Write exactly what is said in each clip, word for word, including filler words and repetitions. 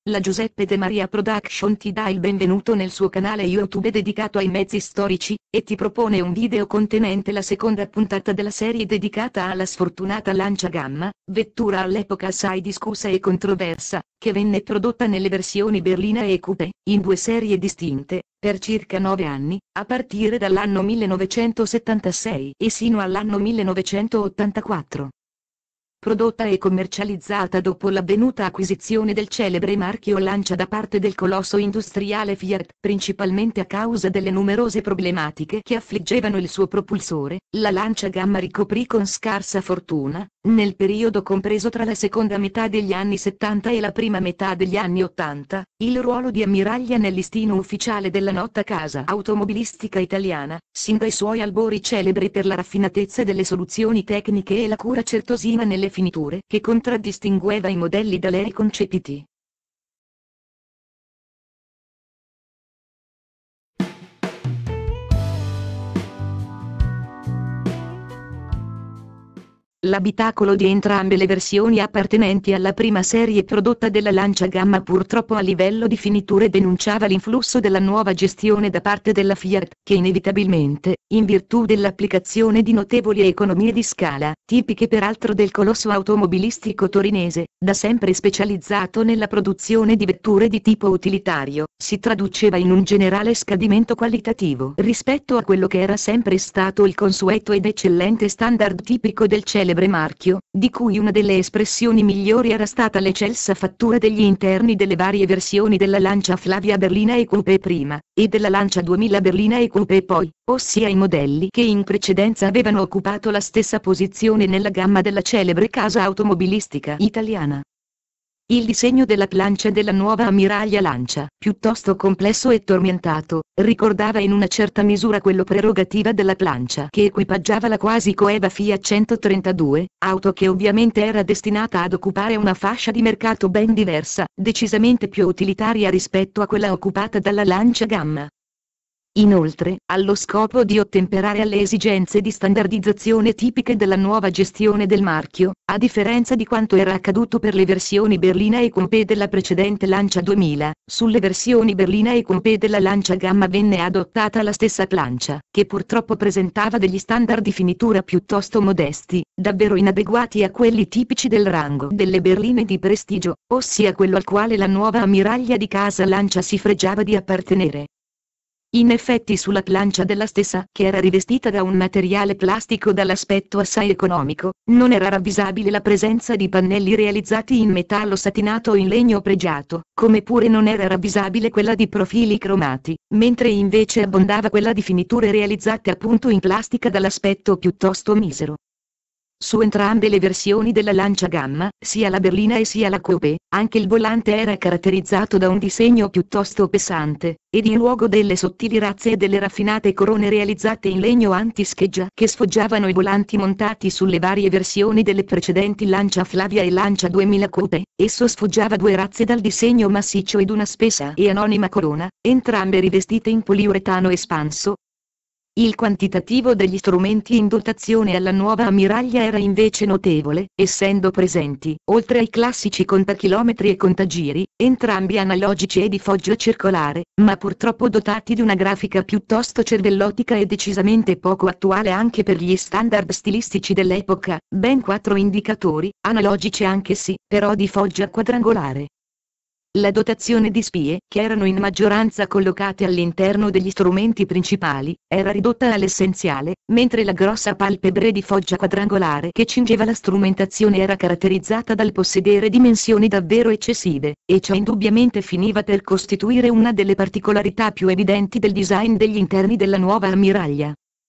La Giuseppe De Maria Production ti dà il benvenuto nel suo canale YouTube dedicato ai mezzi storici, e ti propone un video contenente la seconda puntata della serie dedicata alla sfortunata Lancia Gamma, vettura all'epoca assai discussa e controversa, che venne prodotta nelle versioni berlina e coupé, in due serie distinte, per circa nove anni, a partire dall'anno millenovecentosettantasei e sino all'anno millenovecentottantaquattro. Prodotta e commercializzata dopo l'avvenuta acquisizione del celebre marchio Lancia da parte del colosso industriale Fiat, principalmente a causa delle numerose problematiche che affliggevano il suo propulsore, la Lancia Gamma ricoprì con scarsa fortuna, nel periodo compreso tra la seconda metà degli anni settanta e la prima metà degli anni ottanta, il ruolo di ammiraglia nel listino ufficiale della nota casa automobilistica italiana, sin dai suoi albori celebre per la raffinatezza delle soluzioni tecniche e la cura certosina nelle finiture che contraddistingueva i modelli da lei concepiti. L'abitacolo di entrambe le versioni appartenenti alla prima serie prodotta della Lancia Gamma purtroppo a livello di finiture denunciava l'influsso della nuova gestione da parte della Fiat, che inevitabilmente, in virtù dell'applicazione di notevoli economie di scala, tipiche peraltro del colosso automobilistico torinese, da sempre specializzato nella produzione di vetture di tipo utilitario, si traduceva in un generale scadimento qualitativo rispetto a quello che era sempre stato il consueto ed eccellente standard tipico del celebre marchio, di cui una delle espressioni migliori era stata l'eccelsa fattura degli interni delle varie versioni della Lancia Flavia berlina e coupé prima, e della Lancia duemila berlina e coupé poi, ossia i modelli che in precedenza avevano occupato la stessa posizione nella gamma della celebre casa automobilistica italiana. Il disegno della plancia della nuova ammiraglia Lancia, piuttosto complesso e tormentato, ricordava in una certa misura quello prerogativa della plancia che equipaggiava la quasi coeva Fiat centotrentadue, auto che ovviamente era destinata ad occupare una fascia di mercato ben diversa, decisamente più utilitaria rispetto a quella occupata dalla Lancia Gamma. Inoltre, allo scopo di ottemperare alle esigenze di standardizzazione tipiche della nuova gestione del marchio, a differenza di quanto era accaduto per le versioni berlina e coupé della precedente Lancia duemila, sulle versioni berlina e coupé della Lancia Gamma venne adottata la stessa plancia, che purtroppo presentava degli standard di finitura piuttosto modesti, davvero inadeguati a quelli tipici del rango delle berline di prestigio, ossia quello al quale la nuova ammiraglia di casa Lancia si fregiava di appartenere. In effetti sulla plancia della stessa, che era rivestita da un materiale plastico dall'aspetto assai economico, non era ravvisabile la presenza di pannelli realizzati in metallo satinato o in legno pregiato, come pure non era ravvisabile quella di profili cromati, mentre invece abbondava quella di finiture realizzate appunto in plastica dall'aspetto piuttosto misero. Su entrambe le versioni della Lancia Gamma, sia la berlina e sia la coupé, anche il volante era caratterizzato da un disegno piuttosto pesante, ed in luogo delle sottili razze e delle raffinate corone realizzate in legno anti-scheggia che sfoggiavano i volanti montati sulle varie versioni delle precedenti Lancia Flavia e Lancia duemila coupé, esso sfoggiava due razze dal disegno massiccio ed una spessa e anonima corona, entrambe rivestite in poliuretano espanso. Il quantitativo degli strumenti in dotazione alla nuova ammiraglia era invece notevole, essendo presenti, oltre ai classici contachilometri e contagiri, entrambi analogici e di foggia circolare, ma purtroppo dotati di una grafica piuttosto cervellotica e decisamente poco attuale anche per gli standard stilistici dell'epoca, ben quattro indicatori, analogici anch'essi, però di foggia quadrangolare. La dotazione di spie, che erano in maggioranza collocate all'interno degli strumenti principali, era ridotta all'essenziale, mentre la grossa palpebre di foggia quadrangolare che cingeva la strumentazione era caratterizzata dal possedere dimensioni davvero eccessive, e ciò indubbiamente finiva per costituire una delle particolarità più evidenti del design degli interni della nuova ammiraglia.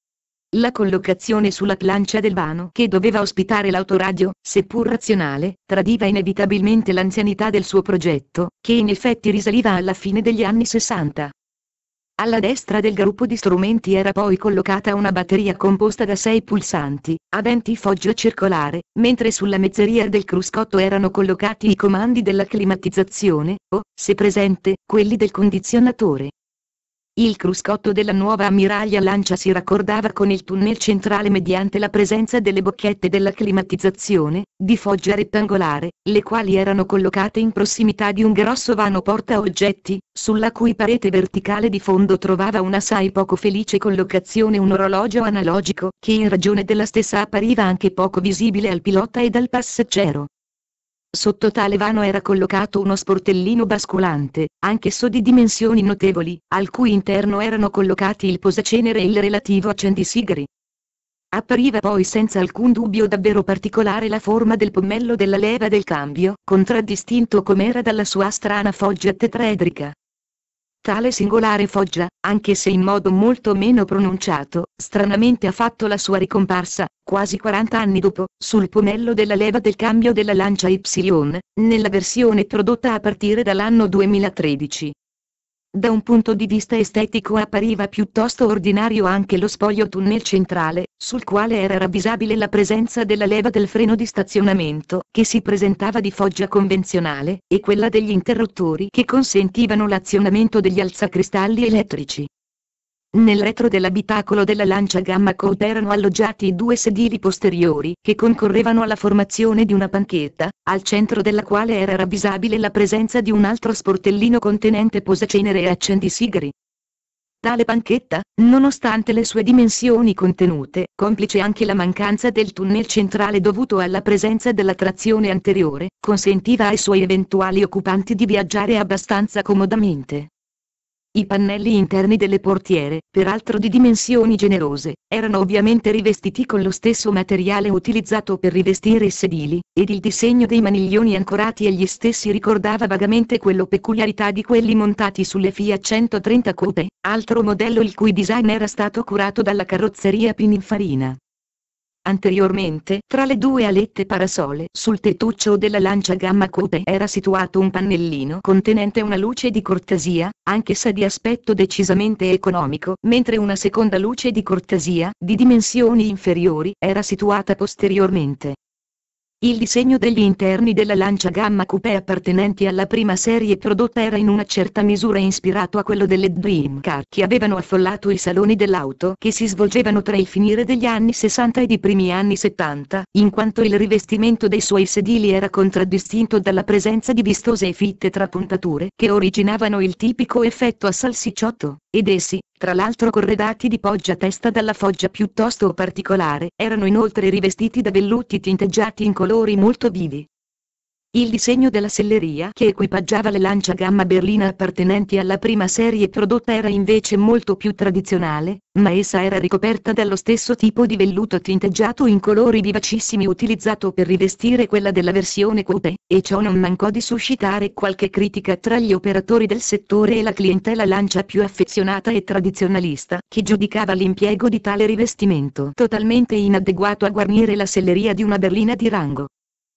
La collocazione sulla plancia del vano che doveva ospitare l'autoradio, seppur razionale, tradiva inevitabilmente l'anzianità del suo progetto, che in effetti risaliva alla fine degli anni sessanta. Alla destra del gruppo di strumenti era poi collocata una batteria composta da sei pulsanti, aventi foggia circolare, mentre sulla mezzeria del cruscotto erano collocati i comandi della climatizzazione, o, se presente, quelli del condizionatore. Il cruscotto della nuova ammiraglia Lancia si raccordava con il tunnel centrale mediante la presenza delle bocchette della climatizzazione, di foggia rettangolare, le quali erano collocate in prossimità di un grosso vano porta oggetti, sulla cui parete verticale di fondo trovava una assai poco felice collocazione un orologio analogico, che in ragione della stessa appariva anche poco visibile al pilota ed al passeggero. Sotto tale vano era collocato uno sportellino basculante, anch'esso di dimensioni notevoli, al cui interno erano collocati il posacenere e il relativo accendisigari. Appariva poi senza alcun dubbio davvero particolare la forma del pommello della leva del cambio, contraddistinto com'era dalla sua strana foggia tetraedrica. Tale singolare foggia, anche se in modo molto meno pronunciato, stranamente ha fatto la sua ricomparsa, quasi quaranta anni dopo, sul pomello della leva del cambio della Lancia Y, nella versione prodotta a partire dall'anno duemilatredici. Da un punto di vista estetico appariva piuttosto ordinario anche lo spoglio tunnel centrale, sul quale era ravvisabile la presenza della leva del freno di stazionamento, che si presentava di foggia convenzionale, e quella degli interruttori che consentivano l'azionamento degli alzacristalli elettrici. Nel retro dell'abitacolo della Lancia Gamma Coupe erano alloggiati due sedili posteriori che concorrevano alla formazione di una panchetta, al centro della quale era ravvisabile la presenza di un altro sportellino contenente posacenere e accendisigari. Tale panchetta, nonostante le sue dimensioni contenute, complice anche la mancanza del tunnel centrale dovuto alla presenza della trazione anteriore, consentiva ai suoi eventuali occupanti di viaggiare abbastanza comodamente. I pannelli interni delle portiere, peraltro di dimensioni generose, erano ovviamente rivestiti con lo stesso materiale utilizzato per rivestire i sedili, ed il disegno dei maniglioni ancorati agli stessi ricordava vagamente quello peculiarità di quelli montati sulle Fiat centotrenta Coupe, altro modello il cui design era stato curato dalla carrozzeria Pininfarina. Anteriormente, tra le due alette parasole sul tettuccio della Lancia Gamma Coupe era situato un pannellino contenente una luce di cortesia, anch'essa di aspetto decisamente economico, mentre una seconda luce di cortesia, di dimensioni inferiori, era situata posteriormente. Il disegno degli interni della Lancia Gamma Coupe appartenenti alla prima serie prodotta era in una certa misura ispirato a quello delle Dream Car che avevano affollato i saloni dell'auto che si svolgevano tra il finire degli anni sessanta ed i primi anni settanta, in quanto il rivestimento dei suoi sedili era contraddistinto dalla presenza di vistose e fitte trapuntature che originavano il tipico effetto a salsicciotto, ed essi, tra l'altro corredati di poggia-testa dalla foggia piuttosto particolare, erano inoltre rivestiti da velluti tinteggiati in colori molto vivi. Il disegno della selleria che equipaggiava le Lancia Gamma berlina appartenenti alla prima serie prodotta era invece molto più tradizionale, ma essa era ricoperta dallo stesso tipo di velluto tinteggiato in colori vivacissimi utilizzato per rivestire quella della versione Coupe, e ciò non mancò di suscitare qualche critica tra gli operatori del settore e la clientela Lancia più affezionata e tradizionalista, che giudicava l'impiego di tale rivestimento totalmente inadeguato a guarnire la selleria di una berlina di rango.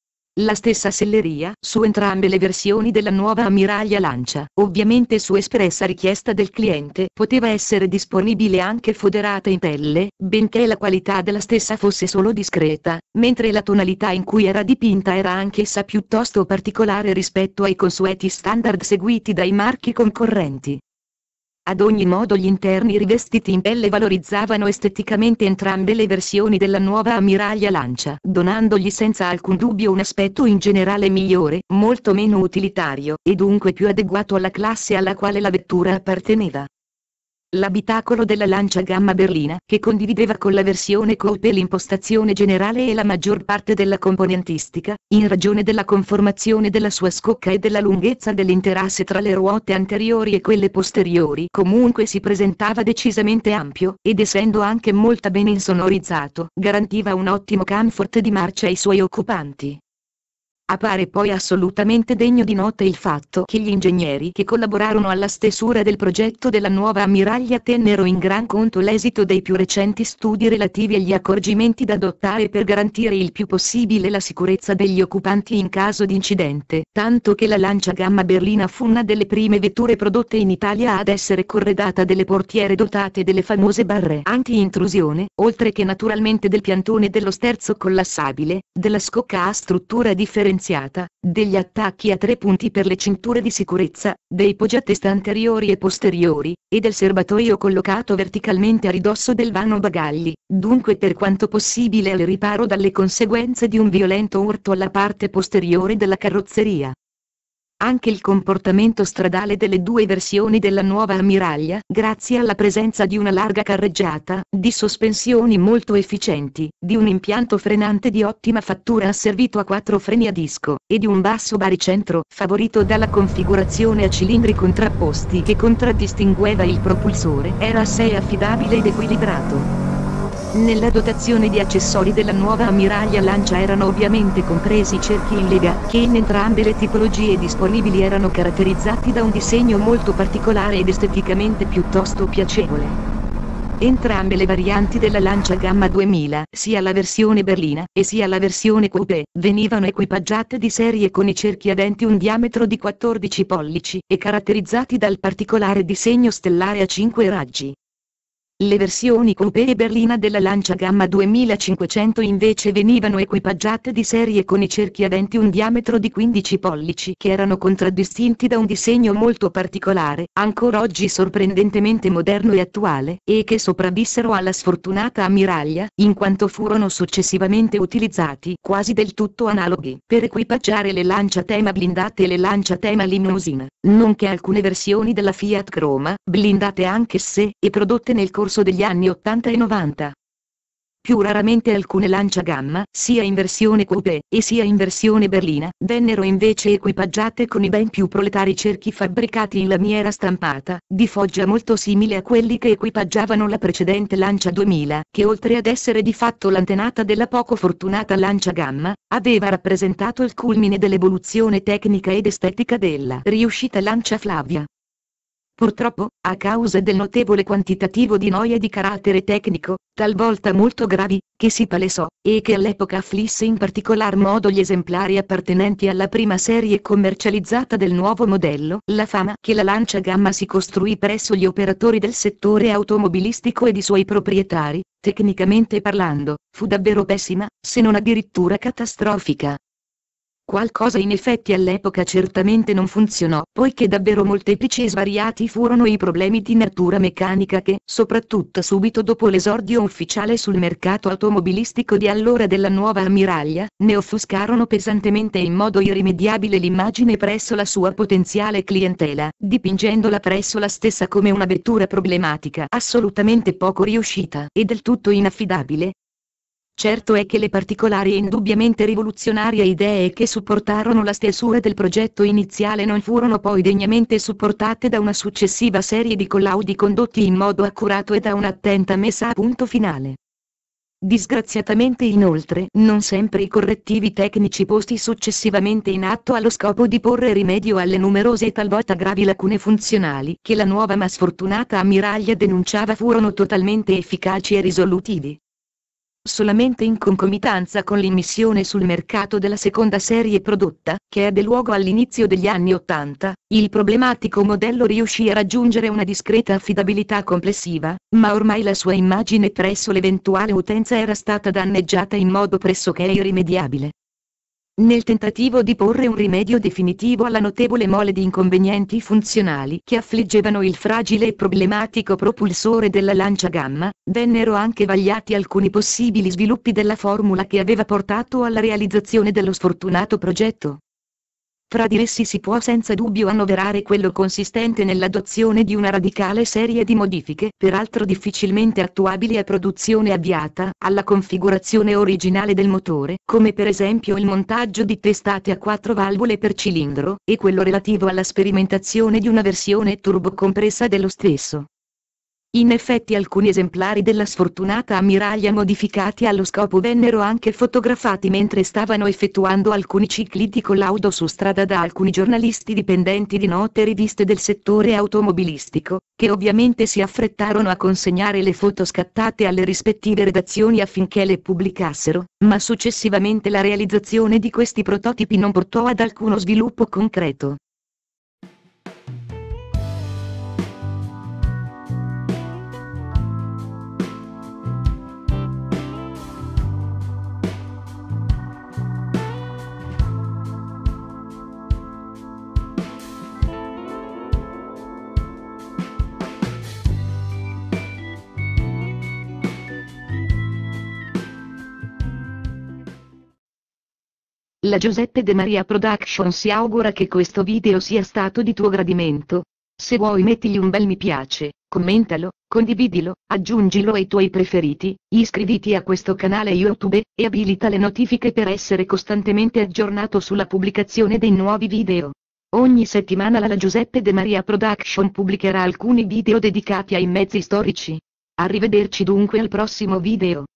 La stessa selleria, su entrambe le versioni della nuova ammiraglia Lancia, ovviamente su espressa richiesta del cliente, poteva essere disponibile anche foderata in pelle, benché la qualità della stessa fosse solo discreta, mentre la tonalità in cui era dipinta era anch'essa piuttosto particolare rispetto ai consueti standard seguiti dai marchi concorrenti. Ad ogni modo gli interni rivestiti in pelle valorizzavano esteticamente entrambe le versioni della nuova ammiraglia Lancia, donandogli senza alcun dubbio un aspetto in generale migliore, molto meno utilitario, e dunque più adeguato alla classe alla quale la vettura apparteneva. L'abitacolo della Lancia Gamma berlina, che condivideva con la versione Coupe l'impostazione generale e la maggior parte della componentistica, in ragione della conformazione della sua scocca e della lunghezza dell'interasse tra le ruote anteriori e quelle posteriori, comunque si presentava decisamente ampio, ed essendo anche molto ben insonorizzato, garantiva un ottimo comfort di marcia ai suoi occupanti. Appare poi assolutamente degno di nota il fatto che gli ingegneri che collaborarono alla stesura del progetto della nuova ammiraglia tennero in gran conto l'esito dei più recenti studi relativi agli accorgimenti da adottare per garantire il più possibile la sicurezza degli occupanti in caso di incidente, tanto che la Lancia Gamma berlina fu una delle prime vetture prodotte in Italia ad essere corredata delle portiere dotate delle famose barre anti-intrusione, oltre che naturalmente del piantone dello sterzo collassabile, della scocca a struttura differenziata potenziata, degli attacchi a tre punti per le cinture di sicurezza, dei poggiatesta anteriori e posteriori, e del serbatoio collocato verticalmente a ridosso del vano bagagli, dunque per quanto possibile al riparo dalle conseguenze di un violento urto alla parte posteriore della carrozzeria. Anche il comportamento stradale delle due versioni della nuova ammiraglia, grazie alla presenza di una larga carreggiata, di sospensioni molto efficienti, di un impianto frenante di ottima fattura asservito a quattro freni a disco, e di un basso baricentro favorito dalla configurazione a cilindri contrapposti che contraddistingueva il propulsore, era assai affidabile ed equilibrato. Nella dotazione di accessori della nuova ammiraglia Lancia erano ovviamente compresi i cerchi in lega, che in entrambe le tipologie disponibili erano caratterizzati da un disegno molto particolare ed esteticamente piuttosto piacevole. Entrambe le varianti della Lancia Gamma duemila, sia la versione berlina, e sia la versione coupé, venivano equipaggiate di serie con i cerchi aventi un diametro di quattordici pollici, e caratterizzati dal particolare disegno stellare a cinque raggi. Le versioni coupé e berlina della Lancia Gamma duemilacinquecento invece venivano equipaggiate di serie con i cerchi aventi un diametro di quindici pollici che erano contraddistinti da un disegno molto particolare, ancora oggi sorprendentemente moderno e attuale, e che sopravvissero alla sfortunata ammiraglia, in quanto furono successivamente utilizzati quasi del tutto analoghi per equipaggiare le Lancia Tema blindate e le Lancia Tema Limousine, nonché alcune versioni della Fiat Croma, blindate anch'esse, e prodotte nel corso degli anni ottanta e novanta. Più raramente alcune Lancia Gamma, sia in versione coupé, e sia in versione berlina, vennero invece equipaggiate con i ben più proletari cerchi fabbricati in lamiera stampata, di foggia molto simile a quelli che equipaggiavano la precedente Lancia duemila, che oltre ad essere di fatto l'antenata della poco fortunata Lancia Gamma, aveva rappresentato il culmine dell'evoluzione tecnica ed estetica della riuscita Lancia Flavia. Purtroppo, a causa del notevole quantitativo di noie di carattere tecnico, talvolta molto gravi, che si palesò, e che all'epoca afflisse in particolar modo gli esemplari appartenenti alla prima serie commercializzata del nuovo modello, la fama che la Lancia Gamma si costruì presso gli operatori del settore automobilistico ed i suoi proprietari, tecnicamente parlando, fu davvero pessima, se non addirittura catastrofica. Qualcosa in effetti all'epoca certamente non funzionò, poiché davvero molteplici e svariati furono i problemi di natura meccanica che, soprattutto subito dopo l'esordio ufficiale sul mercato automobilistico di allora della nuova ammiraglia, ne offuscarono pesantemente e in modo irrimediabile l'immagine presso la sua potenziale clientela, dipingendola presso la stessa come una vettura problematica, assolutamente poco riuscita e del tutto inaffidabile. Certo è che le particolari e indubbiamente rivoluzionarie idee che supportarono la stesura del progetto iniziale non furono poi degnamente supportate da una successiva serie di collaudi condotti in modo accurato e da un'attenta messa a punto finale. Disgraziatamente inoltre, non sempre i correttivi tecnici posti successivamente in atto allo scopo di porre rimedio alle numerose e talvolta gravi lacune funzionali che la nuova ma sfortunata ammiraglia denunciava furono totalmente efficaci e risolutivi. Solamente in concomitanza con l'immissione sul mercato della seconda serie prodotta, che ebbe luogo all'inizio degli anni ottanta, il problematico modello riuscì a raggiungere una discreta affidabilità complessiva, ma ormai la sua immagine presso l'eventuale utenza era stata danneggiata in modo pressoché irrimediabile. Nel tentativo di porre un rimedio definitivo alla notevole mole di inconvenienti funzionali che affliggevano il fragile e problematico propulsore della Lancia Gamma, vennero anche vagliati alcuni possibili sviluppi della formula che aveva portato alla realizzazione dello sfortunato progetto. Fra di essi si può senza dubbio annoverare quello consistente nell'adozione di una radicale serie di modifiche, peraltro difficilmente attuabili a produzione avviata, alla configurazione originale del motore, come per esempio il montaggio di testate a quattro valvole per cilindro, e quello relativo alla sperimentazione di una versione turbocompressa dello stesso. In effetti alcuni esemplari della sfortunata ammiraglia modificati allo scopo vennero anche fotografati mentre stavano effettuando alcuni cicli di collaudo su strada da alcuni giornalisti dipendenti di note riviste del settore automobilistico, che ovviamente si affrettarono a consegnare le foto scattate alle rispettive redazioni affinché le pubblicassero, ma successivamente la realizzazione di questi prototipi non portò ad alcuno sviluppo concreto. La Giuseppe De Maria Production si augura che questo video sia stato di tuo gradimento. Se vuoi mettigli un bel mi piace, commentalo, condividilo, aggiungilo ai tuoi preferiti, iscriviti a questo canale YouTube, e abilita le notifiche per essere costantemente aggiornato sulla pubblicazione dei nuovi video. Ogni settimana la Giuseppe De Maria Production pubblicherà alcuni video dedicati ai mezzi storici. Arrivederci dunque al prossimo video.